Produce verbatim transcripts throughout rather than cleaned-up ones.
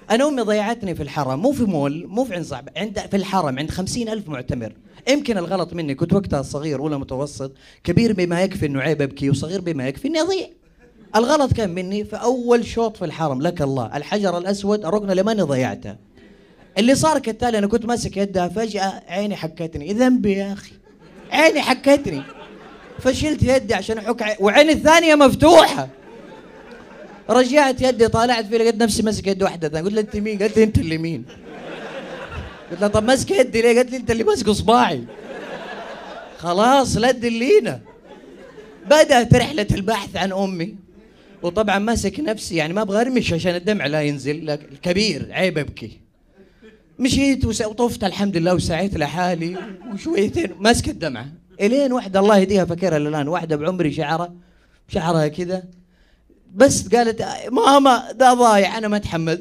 انا امي ضيعتني في الحرم، مو في مول، مو في عند صعب، عند في الحرم عند خمسين ألف معتمر. يمكن الغلط مني، كنت وقتها صغير ولا متوسط، كبير بما يكفي انه عيب ابكي وصغير بما يكفي اني اضيع. الغلط كان مني في اول شوط في الحرم، لك الله الحجر الاسود الركن اللي ماني ضيعته. اللي صار كالتالي، انا كنت ماسك يدها، فجأة عيني حكتني، ذنبي يا اخي، عيني حكتني، فشلت يدي عشان احك عي... وعيني الثانية مفتوحة. رجعت يدي طالعت فيه، لقيت نفسي ماسك يد واحدة ثانية، قلت لها انت مين؟ قالت لي انت اللي مين؟ قلت لها طب ماسك يدي ليه؟ قالت لي انت اللي ماسك اصبعي. خلاص لا تدلينا. بدأت رحلة البحث عن امي، وطبعا ماسك نفسي يعني ما ابغى ارمش عشان الدمع لا ينزل، لكن الكبير عيب ابكي. مشيت وطفت الحمد لله وسعيت لحالي وشويتين ماسك الدمعة، الين واحدة الله يهديها فاكرها الان، واحدة بعمري شعرها شعرها كذا، بس قالت ماما ده ضايع انا ما اتحمل.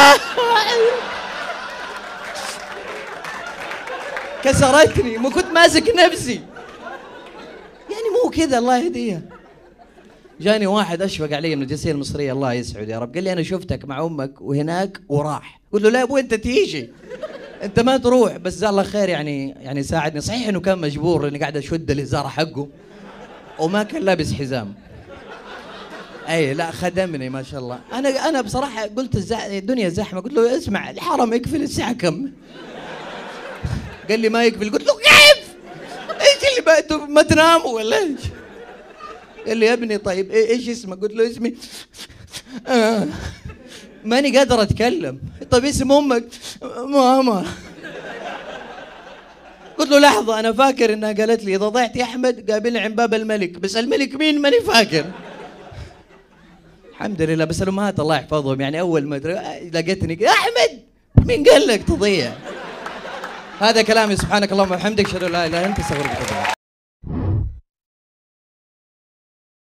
كسرتني، مو كنت ماسك نفسي يعني، مو كذا الله يهديها. جاني واحد اشفق علي من الجنسيه المصريه الله يسعد يا رب، قال لي انا شفتك مع امك وهناك وراح. قلت له لا يا ابوي انت تيجي، انت ما تروح. بس جزاه الله خير يعني، يعني ساعدني. صحيح انه كان مجبور لاني قاعد اشد الازار حقه وما كان لابس حزام. اي لا خدمني ما شاء الله. انا انا بصراحه قلت الدنيا زحمه، قلت له اسمع الحرم يقفل الساعه كم؟ قال لي ما يقفل. قلت له كيف؟ ايش اللي بقى ما تناموا ولا ايش؟ قال لي يا ابني طيب ايش اسمك؟ قلت له اسمي آه. ماني قادر اتكلم. طيب اسم امك؟ ماما. قلت له لحظه انا فاكر انها قالت لي اذا ضعت يا احمد قابلني عند باب الملك، بس الملك مين ماني فاكر. الحمد لله. بس الامهات الله يحفظهم يعني، اول ما لقيتني يا احمد مين قال لك تضيع؟ هذا كلامي. سبحانك اللهم وبحمدك اشهد ان لا اله الا انت استغفرك.